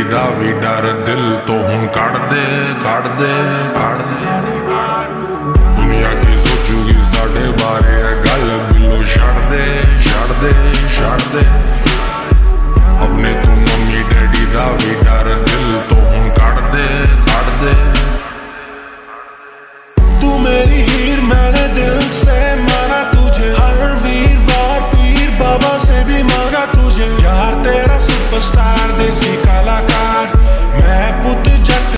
दा भी डर दिल तो हुण कढ़ दे कढ़ दे कढ़ दे। दुनिया की सोचूगी साडे बारे